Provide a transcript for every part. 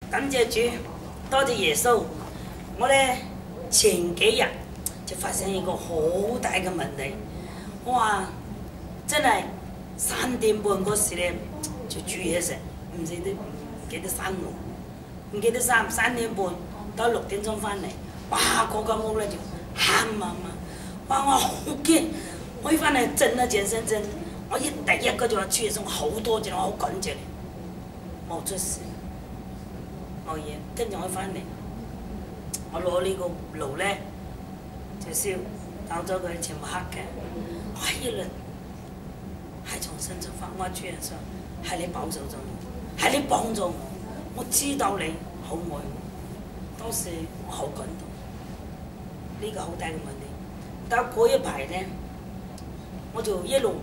感謝主，多謝耶穌。我咧前幾日就發生一個好大嘅問題，我話真係3點半嗰時咧就煮嘢食，唔記得閂門，唔記得閂3點半到6點鐘翻嚟，哇！嗰間屋咧就黑麻麻，哇！我好驚，我一翻嚟震啊全身震，我第一個就話煮嘢餸好多謝，我好感謝你，冇出事。冇嘢，跟住我翻嚟，我攞呢個爐咧就燒，搞咗佢全部黑嘅。我一輪係重新出發，我話主耶穌係你保守咗我，係你幫助我，我知道你好愛我，當時我好感動。呢個好大嘅問題，但係嗰一排咧，我就一路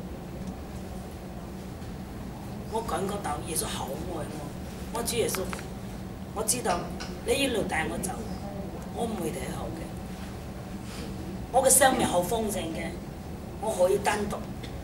我感覺到耶穌好愛我，我主耶穌。我知道你一路帶我走，我唔會退後嘅。我嘅生命好豐盛嘅，我可以單獨，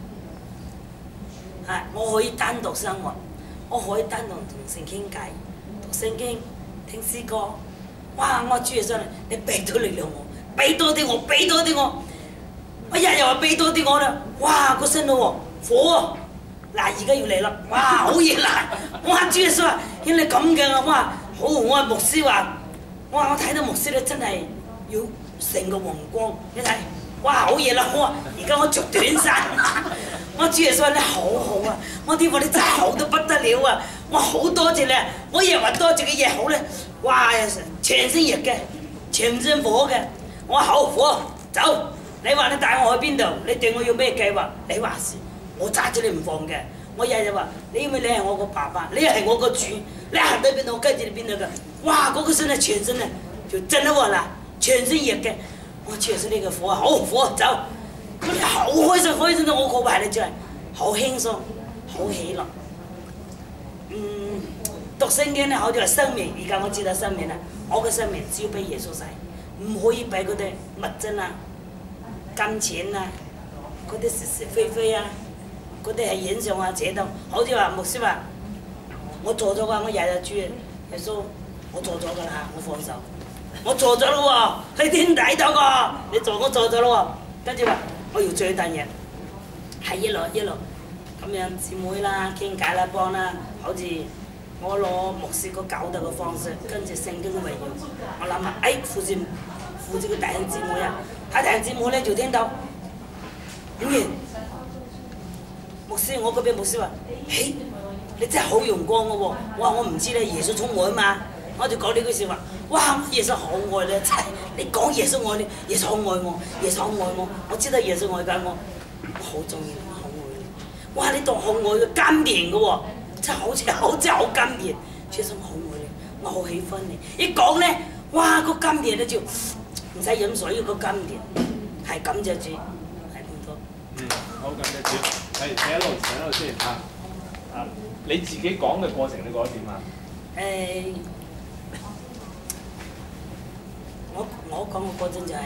我可以單獨生活，我可以單獨同神傾偈，讀聖經，聽詩歌。哇！我主耶穌，你俾到力量我，俾多啲我，俾多啲我。我日日話俾多啲我啦，哇！個身咯喎，火啊！嗱，而家要嚟啦，哇！好熱辣！我話主耶穌啊，原來咁嘅我話。好，我話牧師話，我睇到牧師咧真係要成個黃光，你睇，哇好嘢啦！我話而家我着短衫，我主耶穌你好好啊！我啲話你真係好到不得了啊！我好多謝你，我日話多謝嘅嘢好咧，哇全身熱嘅，全身火嘅，我話好火走！你話你帶我去邊度？你對我有咩計劃？你話事，我揸住你唔放嘅。我日日話你因為你係我個爸爸，你係我個主，你行到邊度我跟住你邊度㗎。哇！嗰個身咧全身咧就震咗喎啦，全身熱嘅。我全身呢個火好火走，我哋好開心，開心到我個排咧就係好輕鬆，好喜樂。讀聖經咧好似話生命，而家我知道生命啦，我嘅生命只要俾耶穌使，唔可以俾嗰啲物質啊、金錢啊、嗰啲是是非非啊。嗰啲係影相啊，扯到，好似話牧師話，我做咗㗎，我日日煮耶穌，我做咗㗎啦，我放手，我做咗咯喎，你點睇到㗎？你我做咗咯喎，跟住話我要最大嘢，係一路咁樣姊妹啦、傾偈啦、幫啦，好似我攞牧師個教導嘅方式，跟住聖經嘅榮耀，我諗下，扶住個弟兄姊妹啊，喺弟兄姊妹咧就聽到，牧師，我嗰邊牧師話：嘿，你真係好陽光嘅喎！哇，我唔知咧，耶穌寵我啊嘛，我就講呢句説話。哇，耶穌好愛你，真係你講耶穌愛你，耶穌好愛我，耶穌好愛我，我知道耶穌愛緊我，我好中意你，好愛你。哇，你當好愛嘅甘甜嘅喎，真係好甘甜，耶穌好愛你，我好喜歡你。一講咧，哇，個甘甜咧就唔使飲水，個甘甜係感謝主，係咁多。 好感謝主。係，請一路先你自己講嘅過程，你覺得點啊？ 我講嘅過程就係、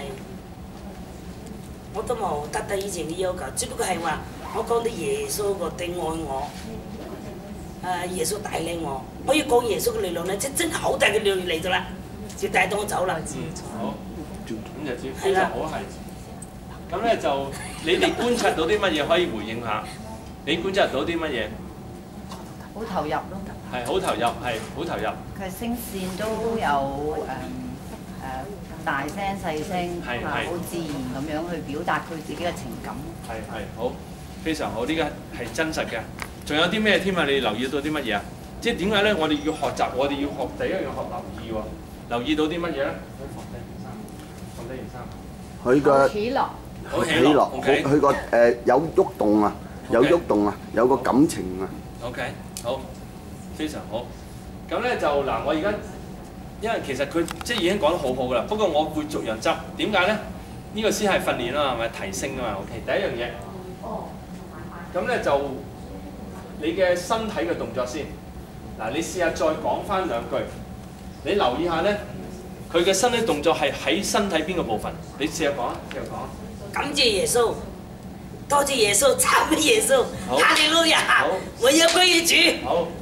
我都冇達到以前嘅要求，只不過係話我講到耶穌個對愛我，耶穌帶領我，我要講耶穌嘅力量咧，真係好大嘅力量嚟咗啦，就帶到我走啦。 好，咁就知非常好係。咁咧就你哋觀察到啲乜嘢可以回應下？你觀察到啲乜嘢？ 好投入咯。 係好投入，係好投入。 佢聲線都有大聲細聲，好自然咁樣去表達佢自己嘅情感。 係好，非常好，呢個係真實嘅。仲有啲咩添啊？你留意到啲乜嘢啊？即係點解咧？我哋要學習，我哋要學第一樣學留意喎。留意到啲乜嘢咧？放低件衫。 佢個喜樂。 好喜樂，佢個有喐動啊，有喐動啊，有個感情啊。 OK， 好，非常好。咁咧就嗱，我而家因為其實佢即係已經講得好好噶啦，不過我會逐樣執。點解咧？呢個先係訓練啊嘛，係咪提升啊嘛 ？OK， 第一樣嘢。咁咧就你嘅身體嘅動作先。嗱，你試下再講翻兩句。你留意下咧，佢嘅身體動作係喺身體邊個部分？你試下講啊，試下講。 感謝耶穌，多謝耶穌，讚美耶穌，哈利路亞！我要歸於主。 好，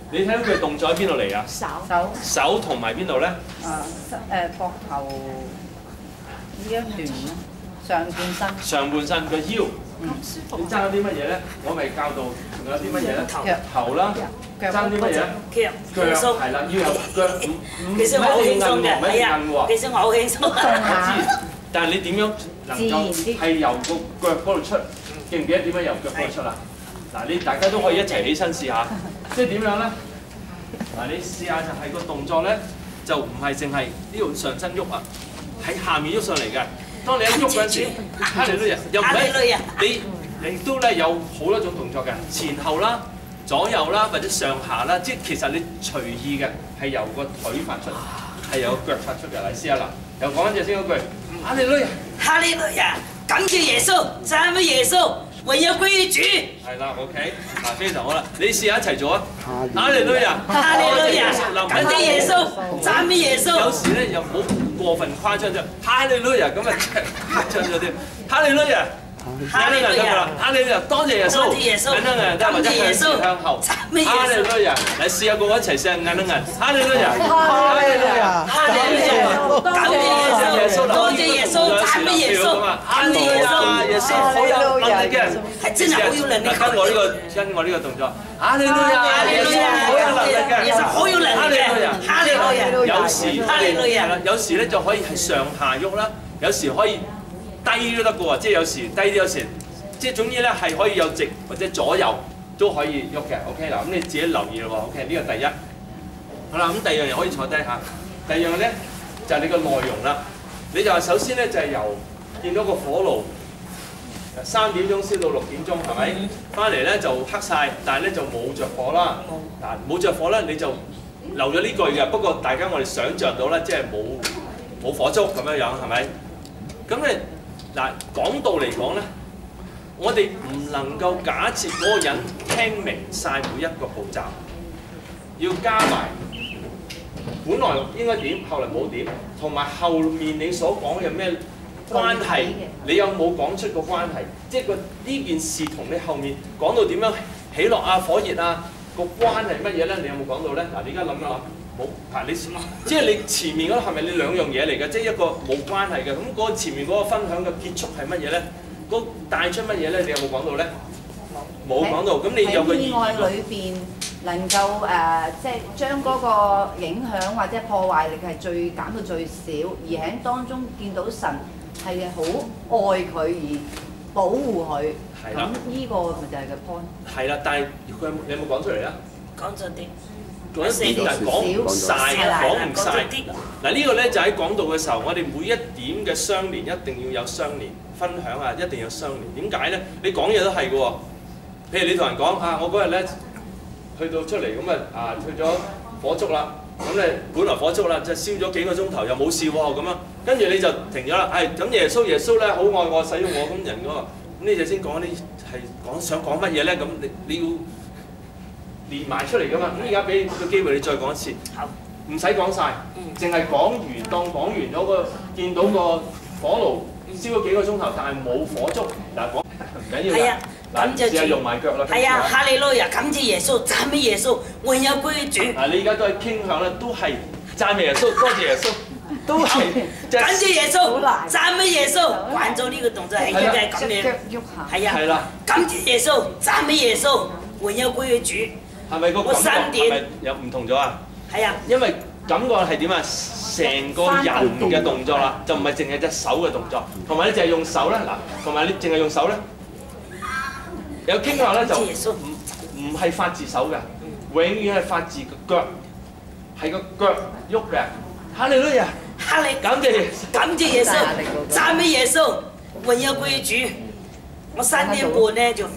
你睇到佢動作喺邊度嚟啊？手同埋邊度咧？ 膊頭呢一段咯，上半身。 上半身個腰。你爭咗啲乜嘢咧？我咪教到仲有啲乜嘢咧？頭啦，爭啲乜嘢？腳係啦，要有腳。 其實我好輕鬆嘅，係啊，其實我好輕鬆。 我知，但係你點樣能夠係由個腳嗰度出？記唔記得點樣由腳嗰度出啊？嗱，你大家都可以一齊起身試下，即係點樣咧？嗱，你試下就係個動作咧，就唔係淨係呢度上身喐啊，喺下面喐上嚟嘅。當你一喐嗰陣時，哈利路亞又唔係你都咧有好多種動作嘅，前後啦、左右啦或者上下啦，即係其實你隨意嘅係由個腿發出，係由個腳發出嘅。嚟試下嗱，又講翻隻先嗰句，哈利路亞， 哈利路亞，感謝耶穌，讚美耶穌。榮耀歸於主。 係啦 ，OK， 嗱非常好啦，你試下一齊做啊！哈利路亞， 哈利路亞，感謝耶穌，讚美耶穌。 有時咧又唔好過分誇張啫，哈利路亞咁啊誇張咗啲，哈利路亞，哈利路亞，哈利路亞，多謝耶穌， 多謝耶穌， 眼瞪眼，得或者向前向後，哈利路亞，嚟試下個個一齊試下眼瞪眼，哈利路亞，哈利路亞， 哈利路亞，感謝耶穌，多謝耶穌，讚美耶穌， 哈利路亞，耶穌好有能力嘅。 係真係好有能力。 跟我呢個動作，哈利路亞，耶穌好有能力嘅， 耶穌好有能力嘅，哈利路亞， 有時哈利路亞， 有時咧就可以係上下喐啦，有時可以低都得嘅喎，即係有時低啲，有時即係總之咧係可以有直或者左右都可以喐嘅。OK 嗱，咁你自己留意咯喎。OK 呢個第一。好啦，咁第二樣嘢可以坐低下。第二樣咧就係你個內容啦。你就話首先咧就係由見到個火爐。3點鐘燒到6點鐘，係咪？翻嚟咧就黑晒，但係咧就冇着火啦。嗱，冇着火咧，你就留咗呢句嘅。不過大家我哋想像到咧，即係冇火燭咁樣樣，係咪？咁咧嗱，講道嚟講咧，我哋唔能夠假設嗰個人聽明晒每一個步驟，要加埋本來應該點，後來冇點，同埋後面你所講嘅咩關係，你有冇講出個關係？即係呢件事同你後面講到點樣喜樂啊、火熱啊個關係乜嘢咧？你有冇講到咧？嗱，你而家諗一諗，冇嗱你即係你前面嗰個係咪你兩樣嘢嚟嘅？即係一個冇關係嘅，咁嗰個前面嗰個分享嘅結束係乜嘢咧？嗰帶出乜嘢咧？你有冇講到咧？冇講到，咁你有個意外裏邊能夠即係將嗰個影響或者破壞力係減到最少，而喺當中見到神係好愛佢而保護佢，咁呢個咪就係個 point。 係啦，但係你有冇講出嚟啊？ 講咗啲。 講一啲但係講唔晒，講唔晒。嗱呢個咧就喺講道嘅時候，我哋每一點嘅相連一定要有相連，分享啊一定要相連。點解咧？你講嘢都係嘅喎。譬如你同人講啊，我嗰日咧去到出嚟咁啊去咗火燭啦，咁咧本來火燭啦，就燒咗幾個鐘頭又冇事喎咁啊，跟住你就停咗啦。咁耶穌咧好愛我使用我咁人嗰個，咁你就先講啲係想講乜嘢咧？咁你要連埋出嚟噶嘛？咁而家俾個機會你再講一次，唔使講晒，淨係講完當講完咗見到個火爐燒咗幾個鐘頭，但係冇火燭嗱講唔緊要㗎。嗱，試下用埋腳啦。 係啊，哈利路亞，感謝耶穌，讚美耶穌，榮耀歸於主。 嗱，你而家都係傾向咧，都係讚美耶穌，多謝耶穌，都係感謝耶穌，讚美耶穌。慣咗呢個動作係應該係咁樣。係啊。係啦。感謝耶穌，讚美耶穌，榮耀歸於主。 係咪個感覺係咪有唔同咗啊？ 係啊。 因為感覺係點啊？成個人嘅動作啦，就唔係淨係隻手嘅動作，同埋你淨係用手咧嗱，同埋你淨係用手咧。有傾向咧就唔係發自手嘅，永遠係發自個腳，係個腳喐嘅。哈利路亞，感謝耶穌，讚美耶穌， 榮耀歸於主。我3點半咧就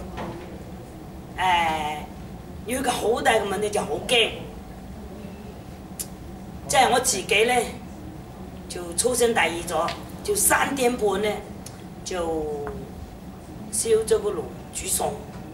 有一個好大嘅問題就好驚，即係我自己咧就粗聲大意咗，就3點半咧就燒咗個爐。煮餸，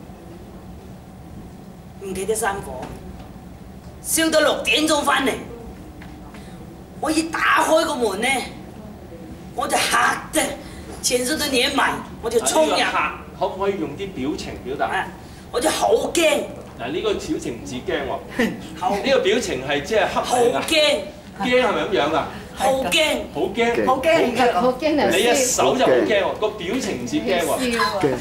唔記得閂火，燒到6點鐘翻嚟。我一打開個門咧，我就嚇得全身都黏埋，我就衝入。 可唔可以用啲表情表達？ 我就好驚， 嗱呢個表情唔似驚喎， 好呢個表情係即係黑好名啊！ 驚， 驚係咪咁樣啊？ 好驚， 好驚， 好驚而家好驚啊！ 你一手就好驚喎，個表情唔似驚喎。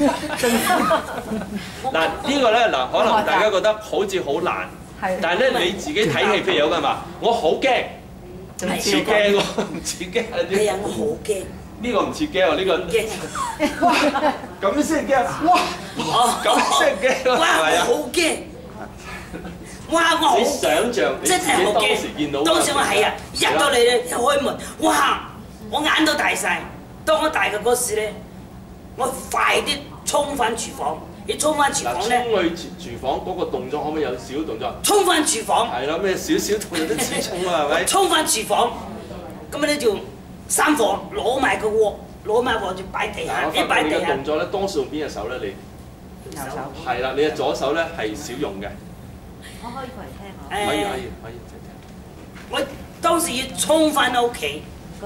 嗱呢個咧嗱，可能大家覺得好似好難，但係咧你自己睇戲，譬如有個人話我好驚，唔似驚喎，唔似驚啊啲。 係啊，我好驚， 呢個唔似驚喎，呢個驚， 咁先驚，哇！咁先驚哇， 係咪啊？ 我好驚，哇，我好你想像你自真己係好當時見到驚，當時我係啊，入到嚟咧一開門，哇！我眼都大晒。當我大嘅嗰時咧，我快啲衝翻廚房。你衝翻廚嗱，衝房咧， 去廚房嗰個動作可唔可以有少少動作？ 衝翻廚房， 係啦，咩少少動作都似衝啊，係咪？ 衝翻廚房，咁咧就三火攞埋個鑊，攞埋鑊就擺地下， 嗱， 一擺地下我發覺你嘅動。作咧，多數用邊隻手咧？你右手。 係啦，你嘅左手咧係少用嘅。 我可以過嚟聽下。 可以誒， 可以，聽聽。 我當時要衝翻屋企，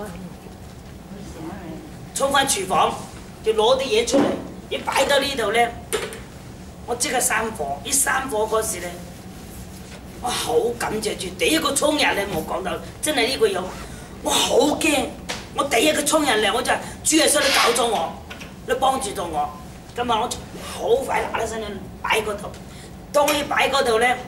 衝翻廚房，就攞啲嘢出嚟，一擺到呢度咧，我即刻閂火。一閂火嗰時咧，我好感謝住第一個衝入嚟冇講到，真係呢個有，我好驚。我第一個衝入嚟我就係主耶穌你搞咗我，你幫助到我。咁啊，我好快嗱嗱聲擺嗰度。當你擺嗰度咧，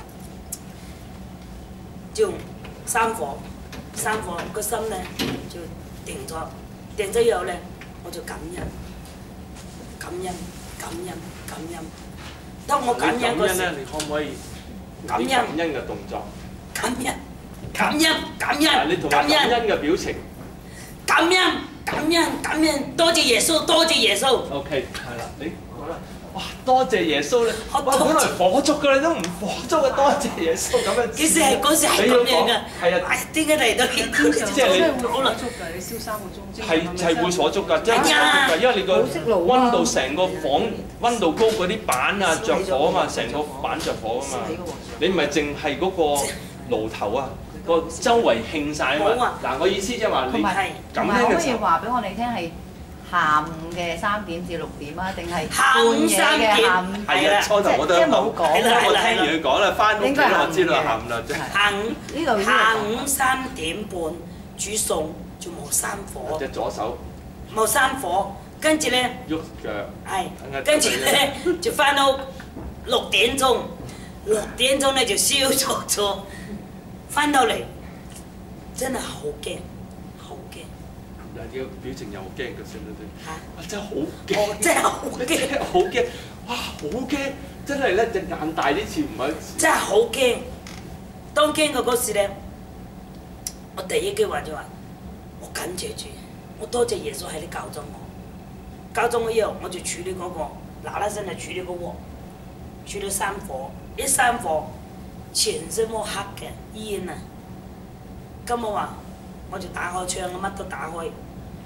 就閂火，閂火個心咧就定咗，定咗以後咧我就感恩，感恩，感恩，感恩。當我感恩嗰時， 咧，你可唔可以感恩感恩嘅動作？ 感恩，感恩，感嗱， 恩， 你同感恩， 埋感恩嘅表情。 感恩，感恩，感恩，多謝耶穌，多謝耶穌。 OK，係啦，你好啦，哇，多謝耶穌咧！ 我哇，本來火燭嘅你都唔火燭嘅，多謝耶穌咁樣。 其實係嗰時係咁樣嘅， 係啊， 唉點解嚟到呢度？ 即係你好難捉㗎，你燒3個鐘。 係會火燭㗎，真係火燭㗎，因為你個温度成個房温度高，嗰啲板啊着火啊嘛，成個板着火啊嘛。你唔係淨係嗰個爐頭啊，個周圍興晒啊嘛。嗱，我意思即係話你同埋咁同埋可唔可以樣嘅時候。 話俾我哋聽係下午嘅3點至6點啊，定係下午半夜嘅下午？ 係啊，初頭我都即係冇講係啦我聽完佢講啦，翻屋企啦，我知道下午啦，即係。 下午3點半煮餸就冇閂火， 隻左手冇閂火，跟住咧喐腳， 係，跟住咧就翻到6點鐘，6點鐘咧就燒咗咗，翻到嚟真係好驚，好驚嗱，呢個表情又好驚嘅先啦， 嚇！ 哇！真係好我驚， 真係好真驚， 係好驚，哇！好驚，真係咧隻眼大啲似唔係。 真係好驚。當驚嘅嗰時咧，我第一句話就話：我感謝主，我多謝耶穌係你教咗我，教咗我以後我就處理嗰個嗱嗱聲就處理個鑊，處理閂火，一閂火全身都黑嘅煙啊！咁我話我就打開窗，我乜都打開，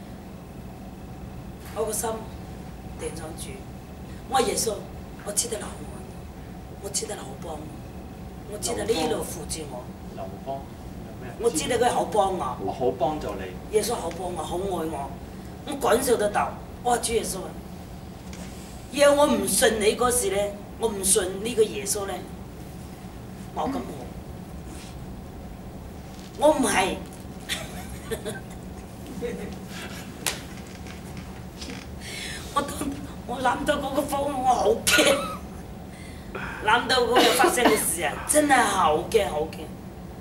我個心定咗住。我話耶穌，我知得你好愛我，我知得你好幫我，我知道你一路扶住我， 劉邦有咩？ 我知道佢好幫我。 我好幫助你。 耶穌好幫我，好愛我，我感受得到。我話主耶穌啊，以後我唔信你嗰時咧，我唔信呢個耶穌咧，冇咁好。我唔係，我諗到嗰個風，我好驚。諗到嗰個發生嘅事啊，真係好驚好驚。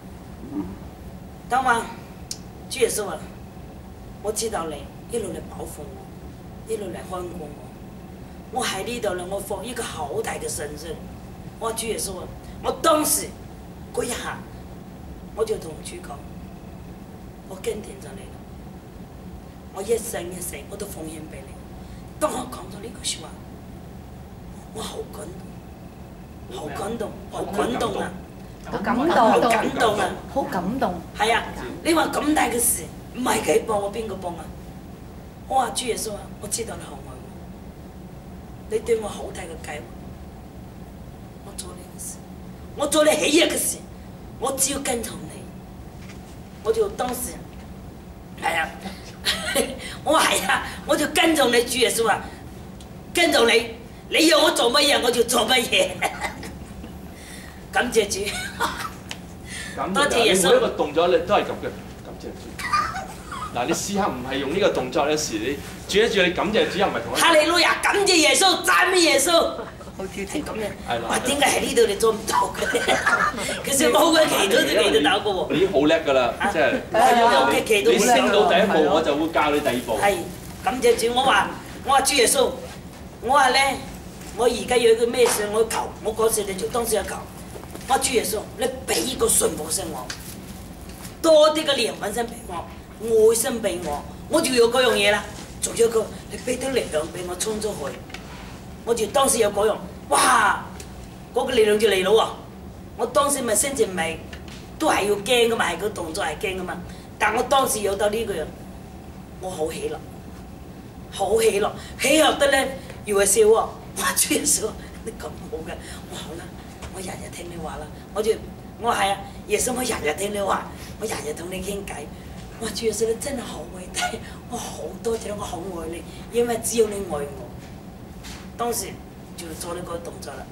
當晚主耶穌啊，我知道你一路嚟保護我，一路嚟看顧我。我喺呢度咧，我放一個好大嘅信心。我話主耶穌啊，我當時嗰一下，我就同主講，我跟定咗你啦，我一生一世我都奉獻俾你。當我講咗呢句説話，我好感動，好感動，好感動啊！ 好感動， 好感動啊！ 好感動。 係啊，你話咁大嘅事，唔係佢幫我，邊個幫啊？我話主耶穌啊，我知道你好愛我，你對我好大嘅計劃，我做你嘅事，我做你喜悅嘅事，我只要跟從你，我就當時係啊，我話係啊，我就跟從你，主耶穌啊，跟從你，你要我做乜嘢我就做乜嘢。 感謝主。 咁多謝耶穌你每一個動作你都係咁嘅，感謝主。嗱，你試下唔係用呢個動作，有時你住一住你感謝主又唔係同一。 哈利路亞，感謝耶穌，讚美耶穌。 好挑戰咁樣， 係啦哇！點解喺呢度你做唔到嘅？其實我好鬼祈禱都祈到嘅喎。 你已經好叻㗎啦，即係我嘅祈禱你升到第一步， 係我就會教你第二步。 係感謝主，我話主耶穌，我話咧，我而家有個咩事我求，我嗰時你就當時有求。我話主耶穌，你俾個信服心我，多啲嘅憐憫心俾我，愛心俾我，我就有嗰樣嘢啦。仲有個你俾啲力量俾我衝出去，我就當時有嗰樣，哇！嗰個力量就嚟咯喎！我當時咪先至咪都係要驚噶嘛，係個動作係驚噶嘛。但我當時有到呢個樣，我好喜樂，好喜樂，喜樂得咧要係笑喎。我話主耶穌，你咁好嘅，我好啦，我日日聽你話啦，我係啊，耶穌我日日聽你話，我日日同你傾偈。我話主耶穌你真係好偉大，我好多謝你，我好愛你，因為只有你愛我。當時就做呢個動作啦。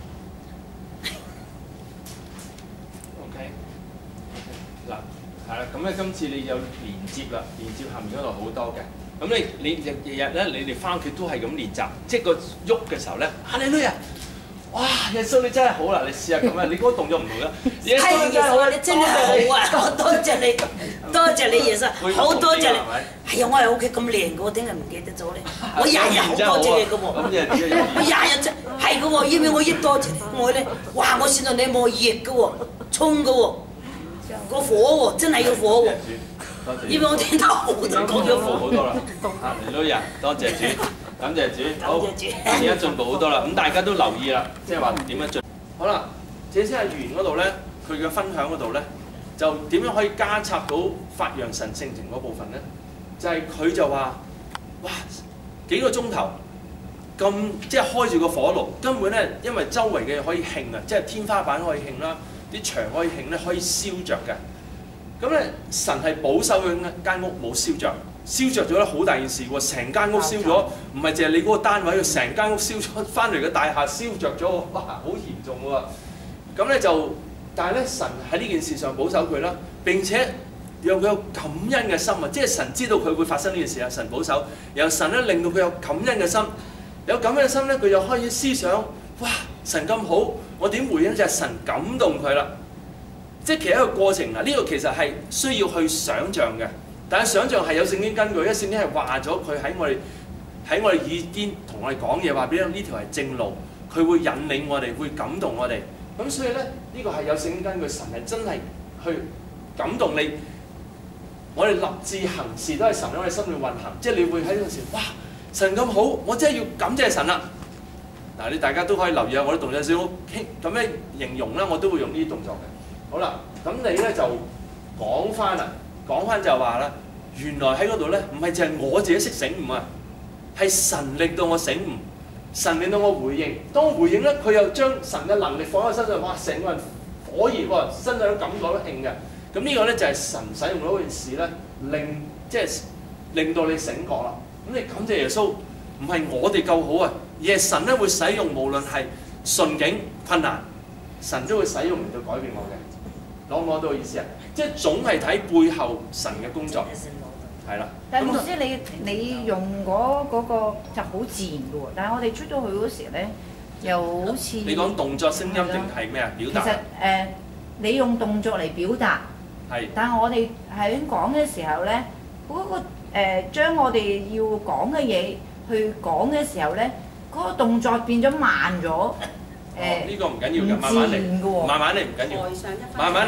OK，嗱，係啦，咁咧今次你有連接啦，連接下面嗰度好多嘅。咁你日日咧，你哋翻屋企都係咁練習，即係個喐嘅時候咧，哈利路亞！哇，耶穌你真係好啦，你試下咁啊，你嗰個動作唔同啦。耶穌耶穌你真係好啊！我多謝你，多謝你耶穌，好多謝你。係啊，我喺屋企咁練嘅喎，點解唔記得咗咧？我日日好多謝你嘅喎。 咁我日日真係嘅喎，因為我一多謝你，我咧，哇！我現在你冇熱嘅喎，衝嘅喎，個火喎，真係有火喎。因為我聽到好多講咗火。 好多啦，哈利路亞，多謝主。感謝主，好，而家進步好多啦。咁大家都留意啦，即係話點樣進。好啦，這先係圓嗰度咧，佢嘅分享嗰度咧，就點樣可以加插到發揚神性情嗰部分咧？就係佢就話，哇，幾個鐘頭咁，即係開住個火爐，根本咧，因為周圍嘅可以興啊，即係天花板可以興啦，啲牆可以興咧，可以燒着嘅。咁咧，神係保守佢間屋冇燒着。燒着咗咧，好大件事喎！成間屋燒咗，唔係淨係你嗰個單位，成間屋燒咗，翻嚟嘅大廈燒着咗喎，哇！好嚴重喎！咁咧就，但係咧神喺呢件事上保守佢啦，並且讓佢有感恩嘅心啊！即係神知道佢會發生呢件事啊，神保守，然後神咧令到佢有感恩嘅心，有感恩嘅心咧，佢就開始思想，哇！神咁好，我點回應就係神感動佢啦。即係其實一個過程嗱，呢個其實係需要去想像嘅。但係想像係有聖經根據，因為聖經係話咗佢喺我哋耳邊同我哋講嘢，話俾你呢條係正路，佢會引領我哋，會感動我哋。咁所以咧，呢個係有聖經根據，神係真係去感動你。我哋立志行事都係神喺我哋心裏運行，即係你會喺嗰陣時，哇！神咁好，我真係要感謝神啦。嗱，你大家都可以留意下我啲動作少咁樣形容啦，我都會用呢啲動作嘅。好啦，咁你咧就講翻啦。講翻就話啦，原來喺嗰度咧，唔係淨係我自己識醒悟啊，係神令到我醒悟，神令到我回應。當我回應咧，佢又將神嘅能力放喺我身上，哇！成個人火熱喎，身體都感覺到興嘅。咁呢個咧就係神使用嗰件事咧，令到你醒覺啦。咁你感謝耶穌，唔係我哋夠好啊，而係神咧會使用，無論係順境困難，神都會使用嚟到改變我嘅。攞唔攞到意思啊？即係總係睇背後神嘅工作，係啦。 但係牧師你用嗰個就好自然嘅喎，但係我哋出咗去嗰時咧，又好似你講動作聲音定係咩啊？表達。 其實你用動作嚟表達， 係。 但係我哋喺講嘅時候咧，嗰個將我哋要講嘅嘢去講嘅時候咧，嗰個動作變咗慢咗。 呢個唔緊要㗎，慢慢嚟，慢慢嚟唔緊要，慢慢嚟，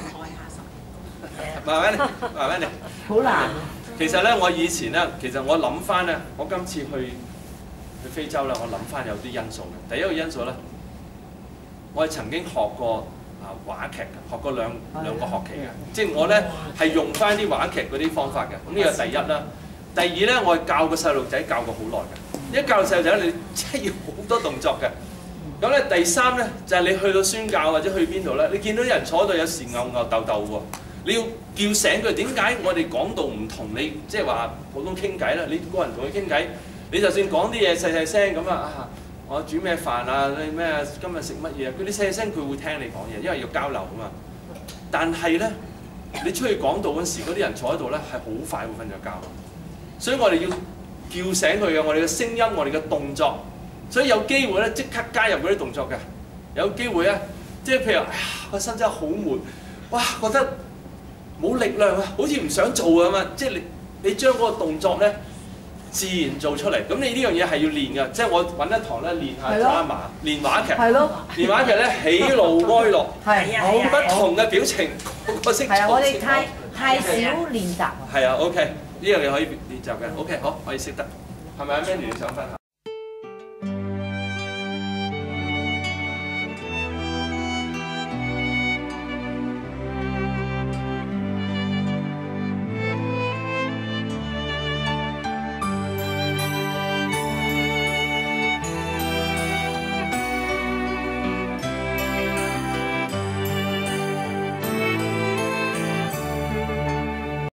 慢慢嚟，慢慢嚟。 好難。 其實咧，我以前咧，其實我諗翻咧，我今次去非洲咧，我諗翻有啲因素嘅。第一個因素咧，我係曾經學過話劇嘅，學過兩個學期嘅，即係我咧係用翻啲話劇嗰啲方法嘅。咁呢個第一啦。第二咧，我係教個細路仔教過好耐嘅。一教細路仔你真係要好多動作嘅。咁咧第三咧就係你去到宣教或者去邊度咧，你見到啲人坐喺度有時吽吽豆豆喎，你要叫醒佢。點解我哋講道唔同你即係話普通傾偈咧？你個人同佢傾偈，你就算講啲嘢細細聲咁啊， 我煮咩飯啊？你咩今日食乜嘢啊？嗰啲細聲佢會聽你講嘢，因為要交流啊嘛。但係咧，你出去講道嗰時，嗰啲人坐喺度咧係好快會瞓着覺。所以我哋要叫醒佢嘅，我哋嘅聲音，我哋嘅動作。所以有機會咧，即刻加入嗰啲動作嘅。有機會咧，即係譬如哎呀，個身真係好悶，哇，覺得冇力量啊，好似唔想做咁啊！即係你將嗰個動作咧，自然做出嚟。咁你呢樣嘢係要練㗎，即係我揾一堂咧練下 drama，練話劇。 係咯。練話劇咧喜怒哀樂，好不同嘅表情，個個識做。 係啊，我哋太少練習。 係啊 ，OK，呢樣嘢可以練習嘅。OK， 好，可以識得。係咪啊 Mandy 你想分享？